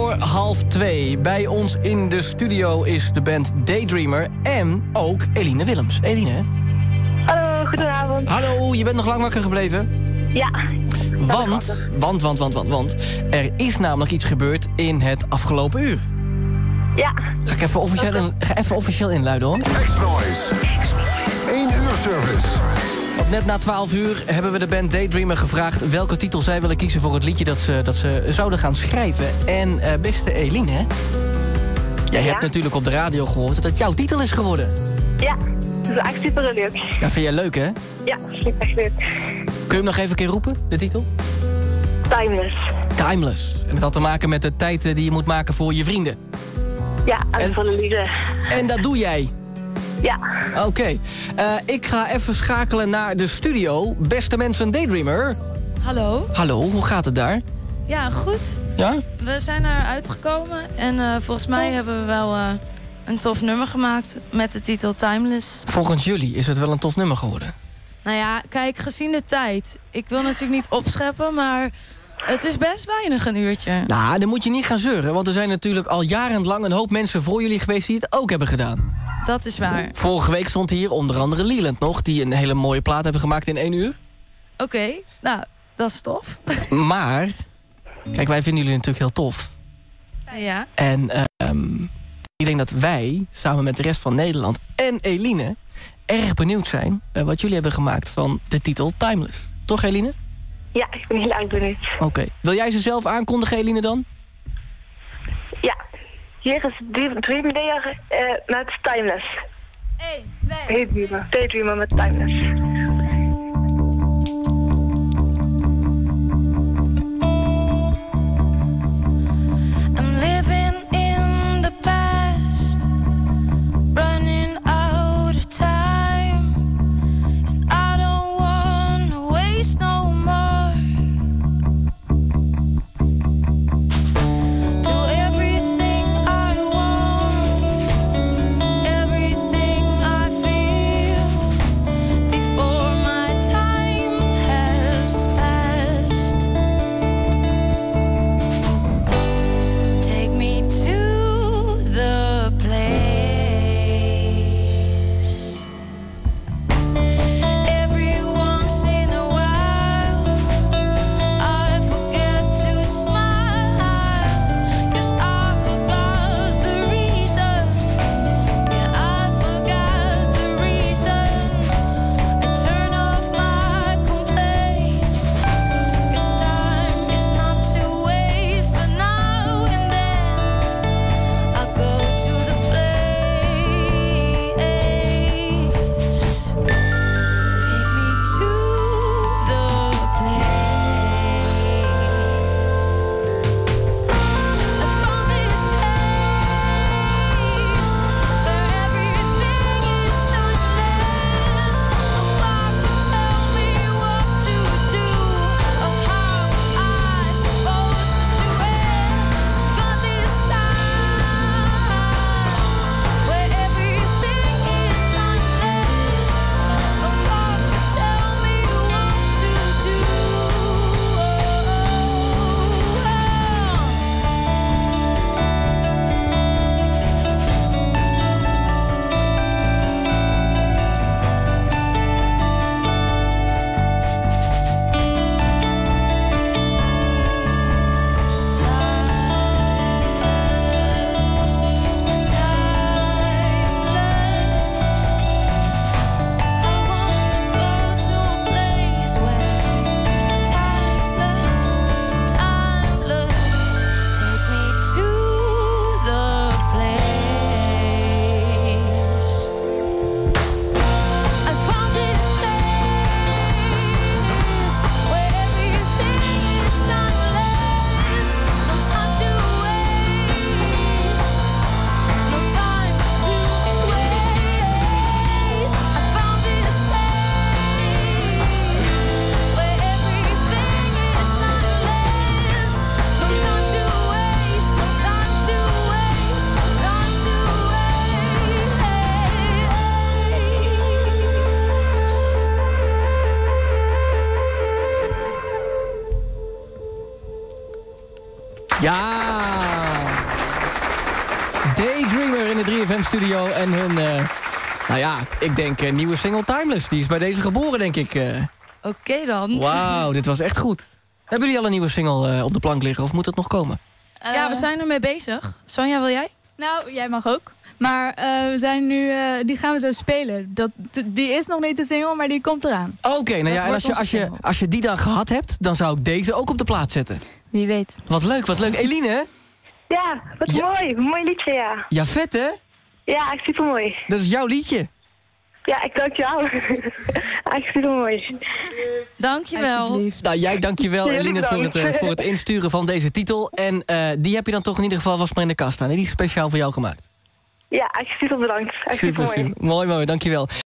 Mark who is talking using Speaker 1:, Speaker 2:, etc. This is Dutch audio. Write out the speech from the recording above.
Speaker 1: 2:55. Bij ons in de studio is de band Daydreamer en ook Eline Willems. Eline?
Speaker 2: Hallo, goedenavond.
Speaker 1: Hallo, je bent nog lang wakker gebleven?
Speaker 2: Ja.
Speaker 1: Want er is namelijk iets gebeurd in het afgelopen uur.
Speaker 2: Ja.
Speaker 1: Ga even officieel inluiden, hoor.
Speaker 3: X-Noise. 1 uur service.
Speaker 1: Want net na 12 uur hebben we de band Daydreamer gevraagd welke titel zij willen kiezen voor het liedje dat ze zouden gaan schrijven. En beste Eline, jij hebt natuurlijk op de radio gehoord dat het jouw titel is geworden.
Speaker 2: Ja, dat is echt super leuk.
Speaker 1: Ja, vind jij leuk, hè?
Speaker 2: Ja, dat vind ik echt leuk.
Speaker 1: Kun je hem nog even een keer roepen, de titel?
Speaker 2: Timeless.
Speaker 1: Timeless. En dat had te maken met de tijd die je moet maken voor je vrienden.
Speaker 2: Ja, en voor de liefde.
Speaker 1: En dat doe jij?
Speaker 2: Ja.
Speaker 1: Oké. Ik ga even schakelen naar de studio. Beste mensen, Daydreamer.
Speaker 4: Hallo.
Speaker 1: Hallo, hoe gaat het daar?
Speaker 4: Ja, goed.
Speaker 1: Ja?
Speaker 4: We zijn eruit gekomen en volgens mij hebben we wel een tof nummer gemaakt met de titel Timeless.
Speaker 1: Volgens jullie is het wel een tof nummer geworden?
Speaker 4: Nou ja, kijk, gezien de tijd. Ik wil natuurlijk niet opscheppen, maar het is best weinig een uurtje.
Speaker 1: Nou, dan moet je niet gaan zeuren, want er zijn natuurlijk al jarenlang een hoop mensen voor jullie geweest die het ook hebben gedaan.
Speaker 4: Dat is waar.
Speaker 1: Vorige week stond hier onder andere Leland nog, die een hele mooie plaat hebben gemaakt in 1 uur.
Speaker 4: Oké, nou, dat is tof.
Speaker 1: Maar, kijk, wij vinden jullie natuurlijk heel tof.
Speaker 4: Ja.
Speaker 1: En ik denk dat wij, samen met de rest van Nederland en Eline, erg benieuwd zijn wat jullie hebben gemaakt van de titel Timeless. Toch, Eline?
Speaker 2: Ja, ik ben heel erg benieuwd.
Speaker 1: Oké. Wil jij ze zelf aankondigen, Eline, dan?
Speaker 2: Ja. Hier is Daydreamer met Timeless.
Speaker 4: 1, 2.
Speaker 2: Daydreamer met Timeless.
Speaker 5: Before
Speaker 1: Daydreamer in de 3FM-studio en hun, nou ja, ik denk nieuwe single Timeless. Die is bij deze geboren, denk ik.
Speaker 4: Oké dan.
Speaker 1: Wauw, dit was echt goed. Hebben jullie al een nieuwe single op de plank liggen of moet dat nog komen?
Speaker 4: Ja, we zijn ermee bezig. Sonja, wil jij?
Speaker 5: Nou, jij mag ook. Maar we zijn nu, die gaan we zo spelen. Die is nog niet de single, maar die komt eraan.
Speaker 1: Oké, nou ja, en als je die dan gehad hebt, dan zou ik deze ook op de plaat zetten.
Speaker 5: Wie weet.
Speaker 1: Wat leuk, wat leuk. Eline?
Speaker 2: Ja, wat mooi. Mooi liedje, ja.
Speaker 1: Ja, vet hè?
Speaker 2: Ja, echt super mooi.
Speaker 1: Dat is jouw liedje.
Speaker 2: Ja, ik dank jou. Echt super mooi.
Speaker 4: Dankjewel.
Speaker 1: Nou, jij dankjewel
Speaker 2: Jullie
Speaker 1: Eline
Speaker 2: bedankt.
Speaker 1: voor het insturen van deze titel. En die heb je dan toch in ieder geval vast maar in de kast staan. Die is speciaal voor jou gemaakt.
Speaker 2: Ja, echt super bedankt. Echt super mooi.
Speaker 1: Mooi, dankjewel.